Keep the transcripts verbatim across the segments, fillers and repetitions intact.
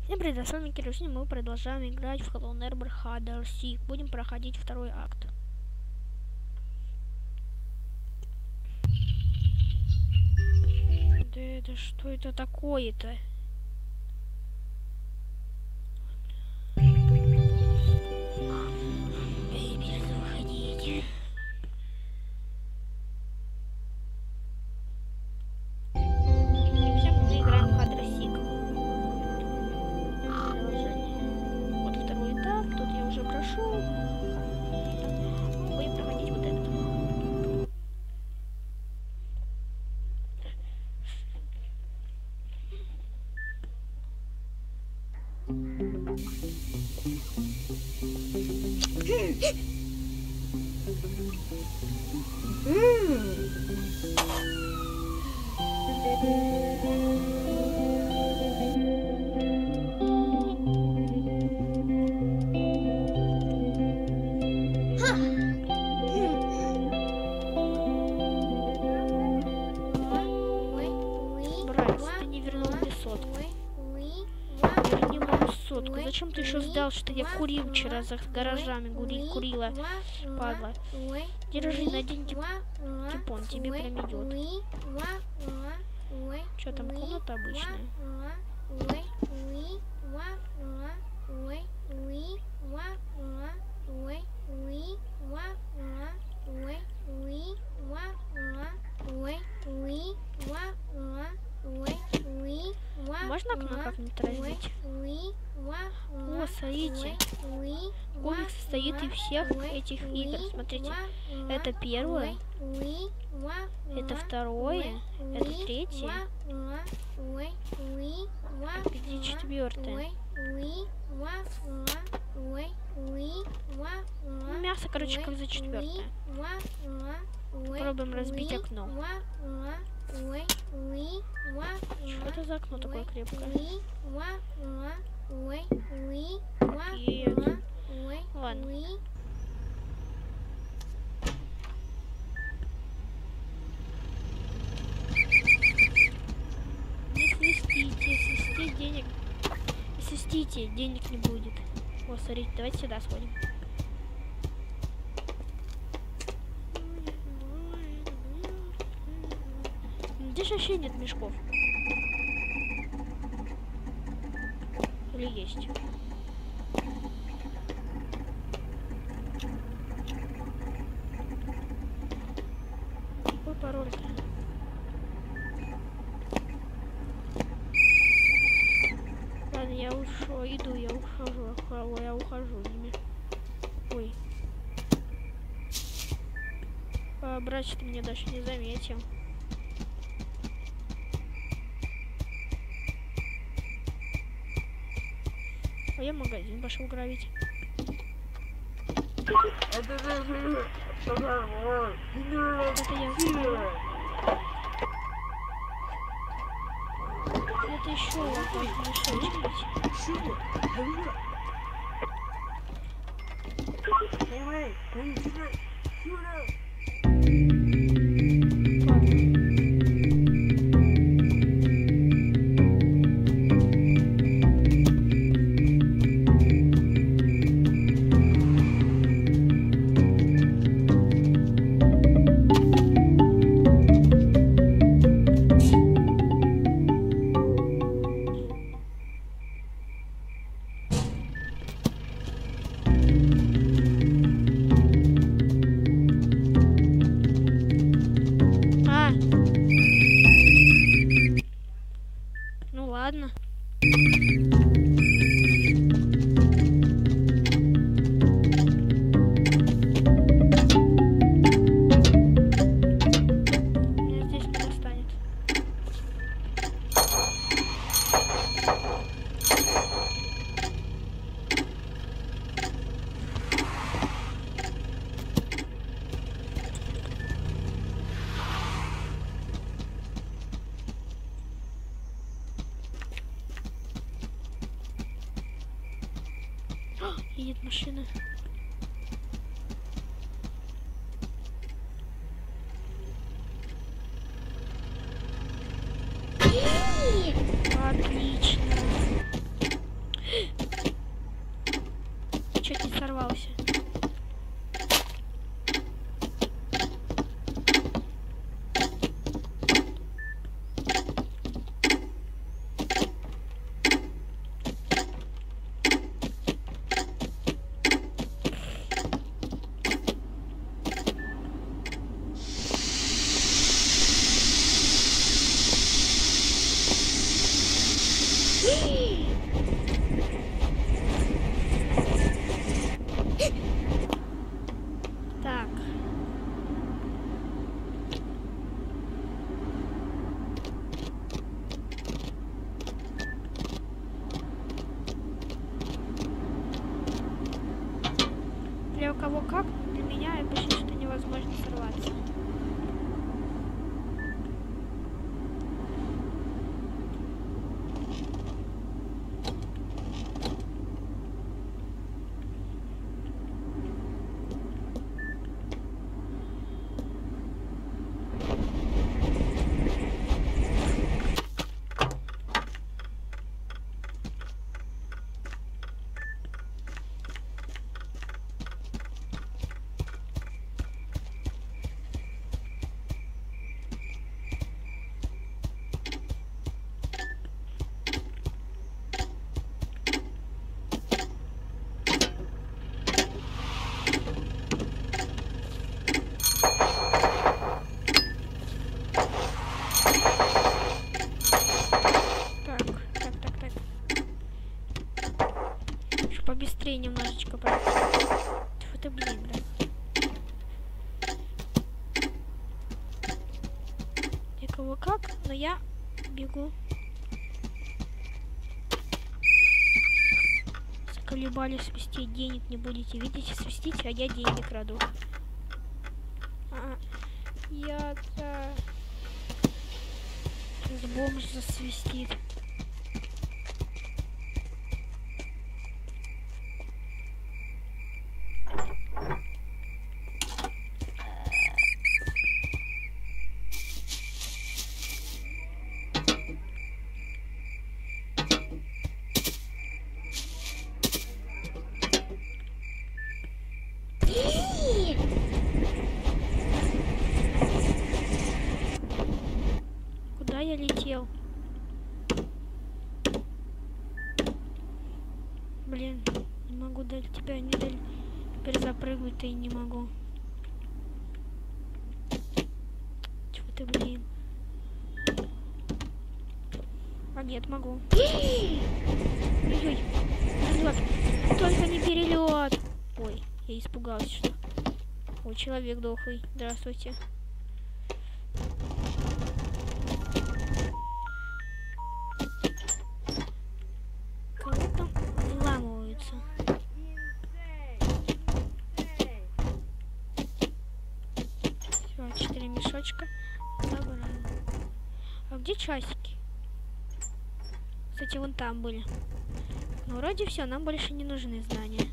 Всем привет, с вами Кирилл. Сегодня мы продолжаем играть в Hello Neighbor эйч ди ар си. Будем проходить второй акт. Да это что это такое-то? Эй, блин, выходите. Всем мы играем в эйч ди ар си. Вот второй этап, тут я уже прошел. Будем проходить вот этот. Зачем ты еще сдал, что я курил вчера за гаражами, гури, курила, падла? Держи, надень типон, тебе прям идет. Что там, комната обычная? Можно окно как-нибудь разбить? О, смотрите, комикс состоит из всех этих игр. Смотрите, это первое, это второе, это третье, где четвертое. Ну, мясо, короче, как за четвертое. Попробуем разбить окно. Что это за окно такое крепкое? Окей. Ладно. Не свистите, свистеть денег. Не свистите, денег не будет. О, смотрите, давайте сюда сходим. Здесь вообще нет мешков. Или есть? Какой пароль? Ладно, я ушел, иду, я ухожу, я ухожу. Ой. А, братец меня даже не заметил. А я в магазин пошел грабить. Это я сделал. Это еще вот мешочек быть. Ладно. Меня здесь не достанет. Едет машина. Отлично. кого как, для меня почти что невозможно сорваться. Побыстрее немножечко пройти. Это, блин, да. Я кого как, но я бегу. Заколебали свистеть, денег не будете. Видите, свистите, а я деньги краду. А, я-то... Сейчас бомж засвистит. Куда я летел? Блин, не могу дать тебя, не дали. Теперь запрыгнуть-то и не могу. Чего ты, блин? А нет, могу. Ой-ой, перелет. Только не перелет. Ой, я испугалась, что. Ой, человек дохлый. Здравствуйте. Кого там вламываются? Все, четыре мешочка. Забираем. А где часики? Кстати, вон там были. Ну, вроде все, нам больше не нужны знания.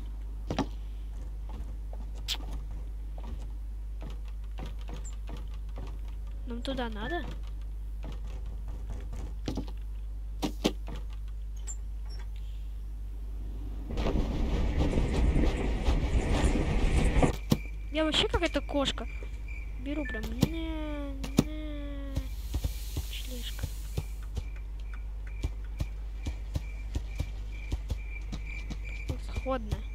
Нам туда надо? Я вообще какая-то кошка. Беру прям. Не, не. Шлишка. Сходно.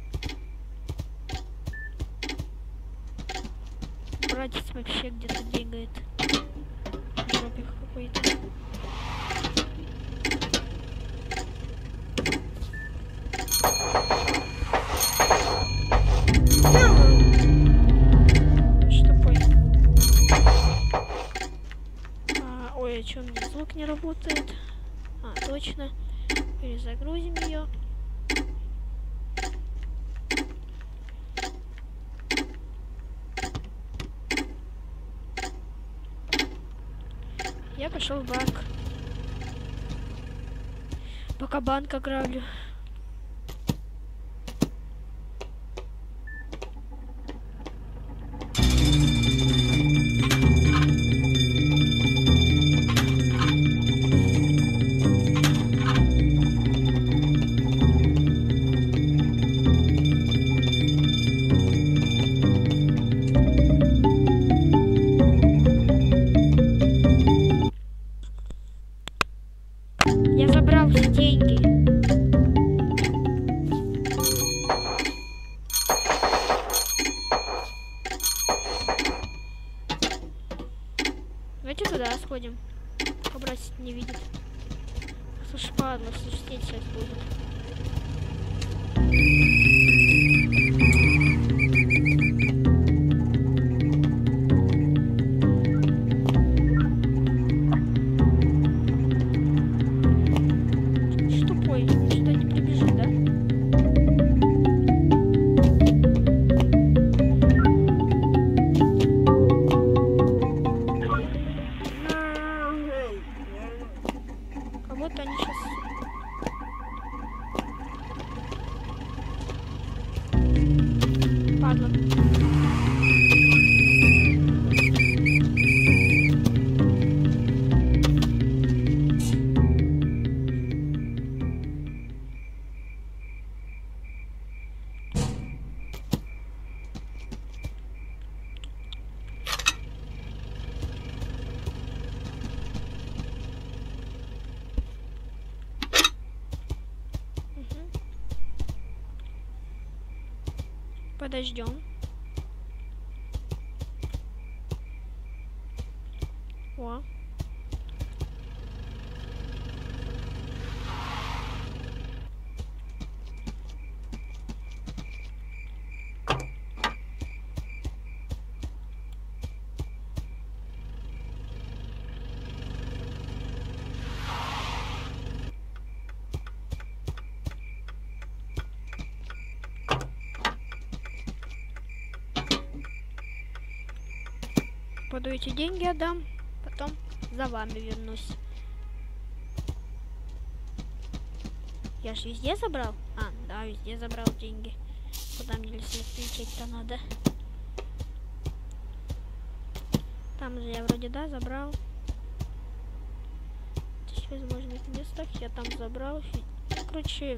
Братец вообще где-то бегает. Жопик какой-то. А, ой, а чё, у меня звук не работает? А, точно. Перезагрузим ее. Я пошел в банк. Пока банк ограблю. Я забрал все деньги. Давайте туда сходим. Побросить не видит. Слушай, падла, слушай, сейчас будет. Тупой, сюда не прибежит, да? падла. Подождем. О. Пойду эти деньги отдам, потом за вами вернусь. Я ж везде забрал? А, да, везде забрал деньги. Куда мне лететь-то надо? Там же я вроде, да, забрал. В возможных местах я там забрал. Короче...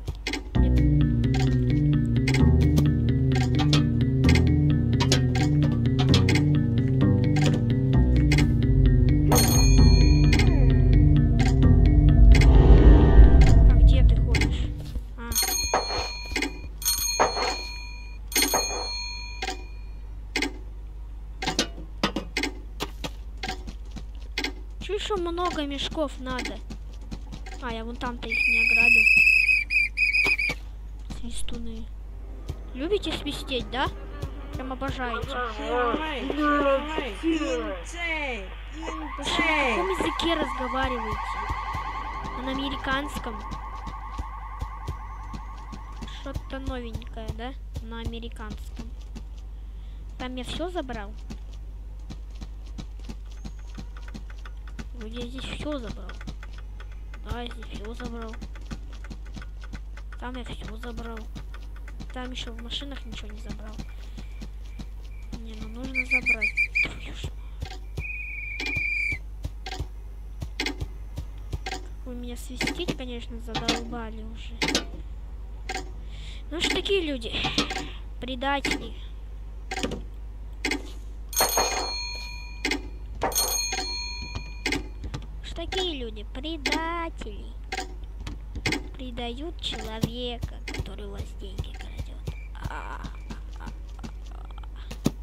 Еще много мешков надо. А, я вон там-то их не ограбил. Свистуны. Любите свистеть, да? Прям обожаете. Вы что, на каком языке разговариваете? На американском. Что-то новенькое, да? На американском. Там я все забрал. Я здесь все забрал. Да, я здесь все забрал. Там я все забрал. Там еще в машинах ничего не забрал. Не, ну нужно забрать. Вы меня свистеть, конечно, задолбали уже. Ну что такие люди? Предатели. Такие люди, предатели, предают человека, который у вас деньги крадет. А -а -а -а -а.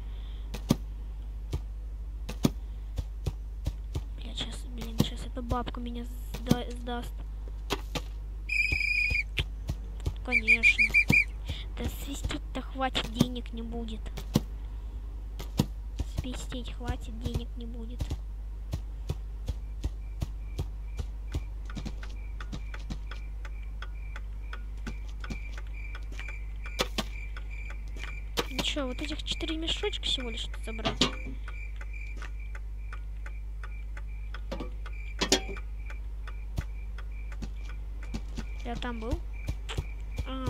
Бля, сейчас, блин, сейчас эта бабка меня сда сдаст. Конечно. Да свистеть-то хватит, денег не будет. Свистеть хватит, денег не будет. Что, вот этих четыре мешочка всего лишь забрать? Я там был? А.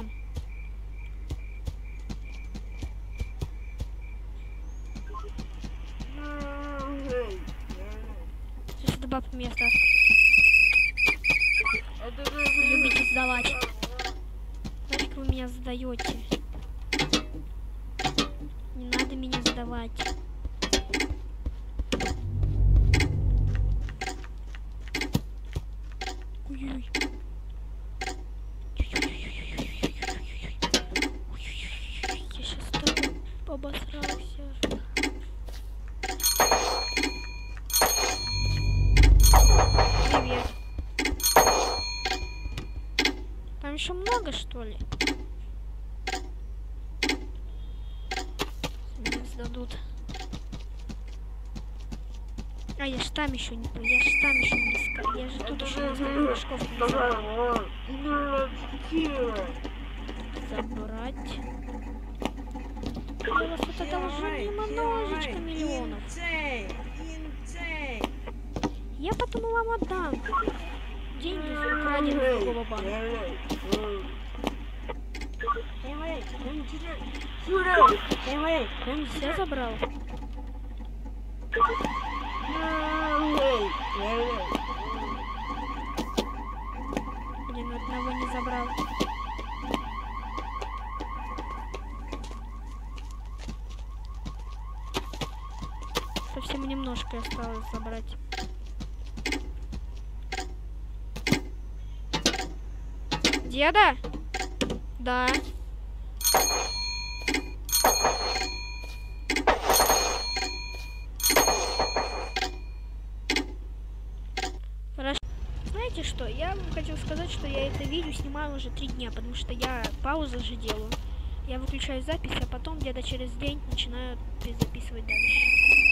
Сейчас эта бабка меня сдаст. Любите сдавать. Нафиг вы меня сдаете? Не надо меня сдавать. Ой-ой. Я сейчас так обосрался. Привет. Там еще много, что ли? Дадут. А я ж там еще не был, я ж там еще не искал, я же тут еще несколько мешков не забрал. Забрать. У вас вот это уже немножечко миллионов. Я потом вам отдам деньги за украденные с другого банка. Все забрал? Блин, одного не забрал. Совсем немножко осталось забрать. Деда? Да. Хорошо. Знаете что? Я вам хочу сказать, что я это видео снимаю уже три дня, потому что я паузу же делаю. Я выключаю запись, а потом где-то через день начинаю записывать дальше.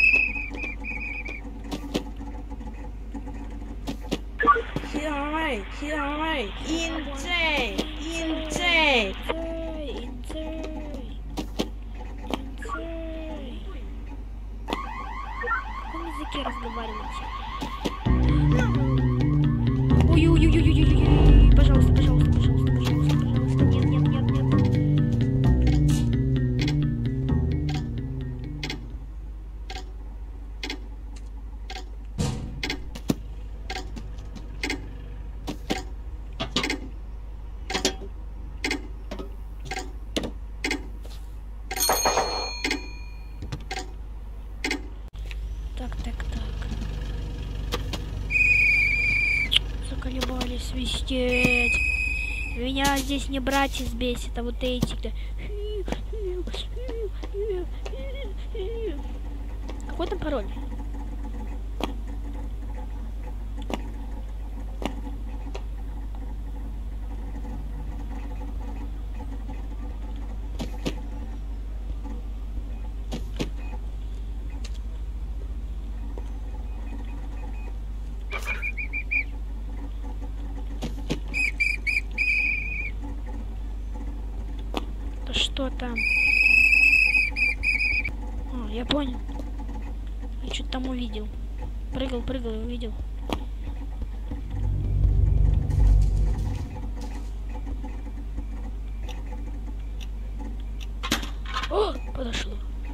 Хилай, хилай, инцей, инцей. В каком языке разговариваете? Ой-ой-ой-ой-ой-ой, пожалуйста, пожалуйста, пожалуйста, пожалуйста, пожалуйста, нет, нет, нет, нет. Так, так, так. Заколебались свистеть. Меня здесь не братья бесит, а вот эти-то. Какой там пароль? Что там? А, я понял. Я что-то там увидел. Прыгал, прыгал и увидел. О, подошло.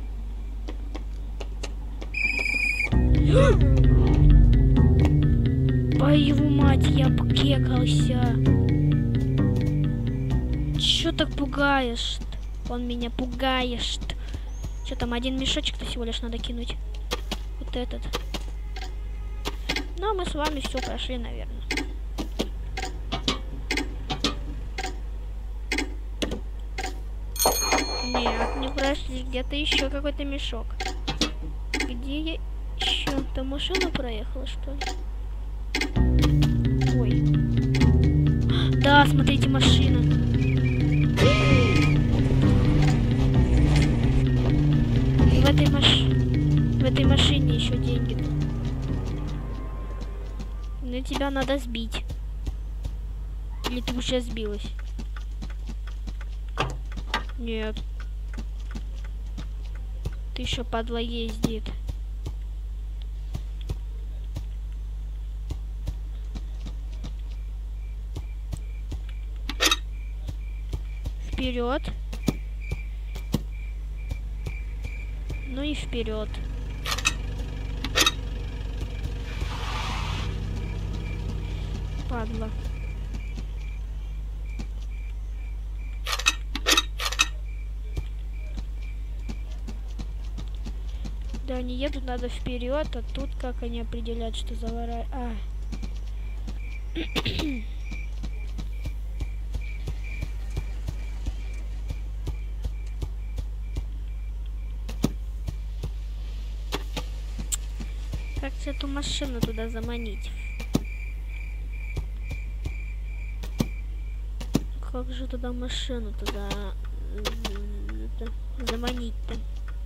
Твою мать, я покекался. Чё так пугаешь? Он меня пугаешь. Что там, один мешочек-то всего лишь надо кинуть. Вот этот. Ну, а мы с вами все прошли, наверное. Нет, не прошли. Где-то еще какой-то мешок. Где я еще? Там машина проехала, что ли? Ой. Да, смотрите, машина. В этой, маш... в этой машине еще деньги. Но тебя надо сбить. Или ты уже сбилась? Нет. Ты еще падла ездит. Вперед. Ну и вперед. Падла. Да, они едут, надо вперед, а тут как они определяют, что заворачивать. А. Как же эту машину туда заманить? Как же туда машину туда заманить-то?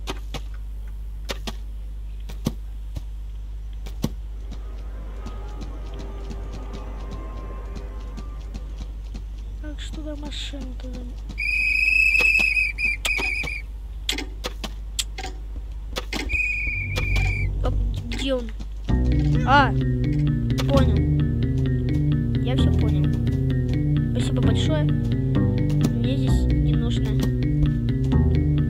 Как же туда машину туда? Где он? А, понял. Я все понял. Спасибо большое. Мне здесь не нужно.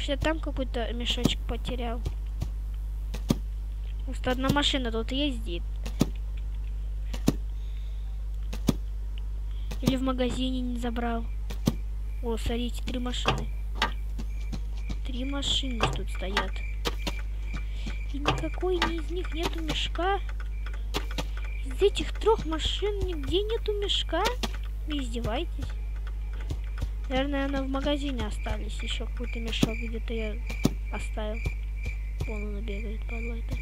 Может, я там какой-то мешочек потерял. Просто одна машина тут ездит. Или в магазине не забрал. О, смотрите, три машины. Три машины тут стоят. И никакой ни из них нету мешка. Из этих трех машин нигде нету мешка. Вы издеваетесь? Наверное, она в магазине остались. Еще какой-то мешок где-то я оставил. Вон он бегает, падла это.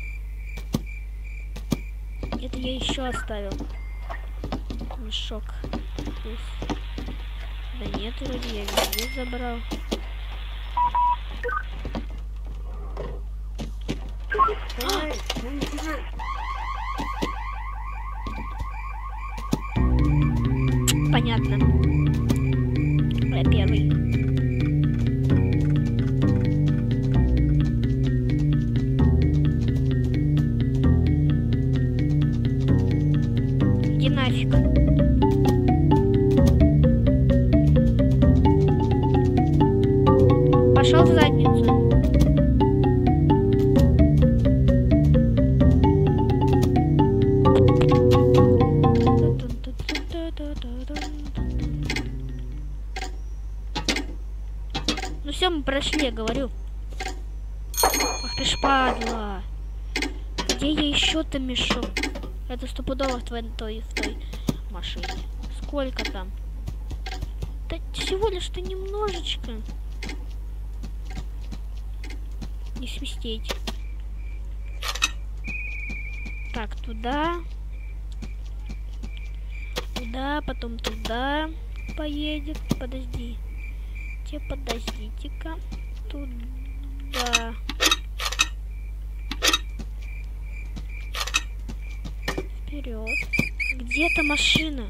Это я еще оставил. Мешок. Здесь. Да нет, вроде я везде забрал. Понятно. Я первый. Иди нафиг. Пошел в задницу. Ну все, мы прошли, я говорю. Ах ты ж падла. Где я еще-то мешок? Это стопудово в, твой, той, в той машине. Сколько там? Да всего лишь-то немножечко. Не свистеть. Так, туда. Туда, потом туда поедет. Подожди. Те, подождите-ка. Туда. Вперед. Где-то машина.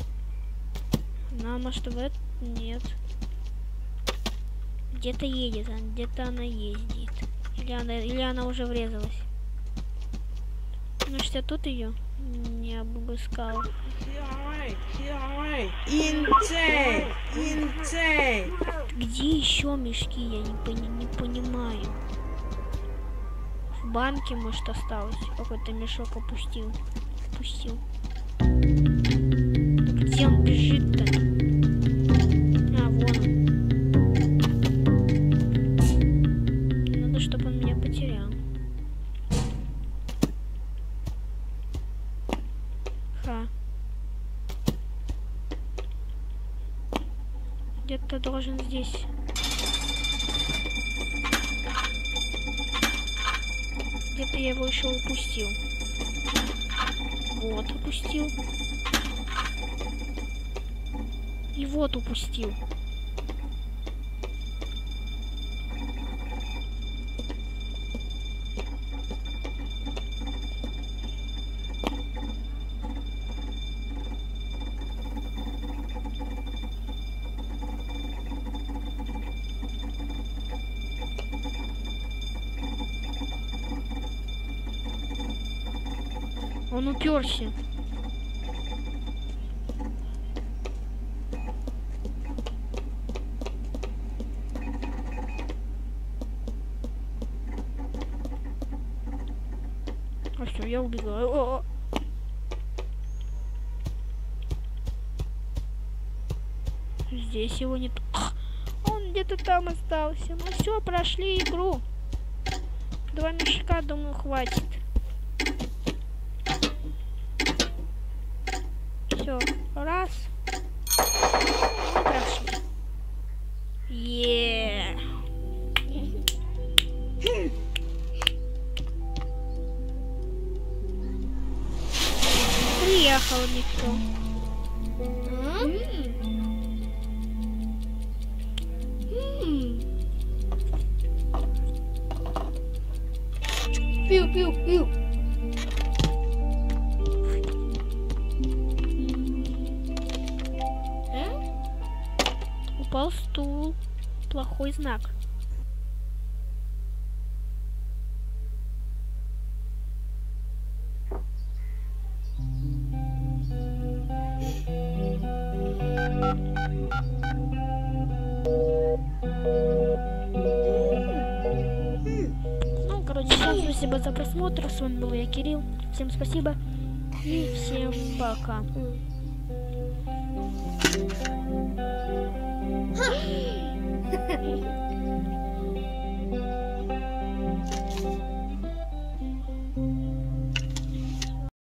Она, может, в это? Нет. Где-то едет, где-то она ездит. Или она, или она уже врезалась. Ну что, тут ее не обыскал. Интей! Интей! Где еще мешки? Я не, пони не понимаю. В банке, может, осталось. Какой-то мешок опустил. Опустил. Да где он бежит-то? А, вон он. Надо, чтобы он меня потерял. Ха. Где-то должен здесь. Где-то я его еще упустил. Вот, упустил. И вот упустил. Он уперся. А все, я убегаю. О -о. Здесь его нет. Он где-то там остался. Ну все, прошли игру. Два мешка, думаю, хватит. Все, раз. И прошли. Е. Приехал никто. Пиу, пиу, пиу. Упал стул. Плохой знак. спасибо за просмотр. С вами был я, Кирилл. Всем спасибо и всем пока. Ха!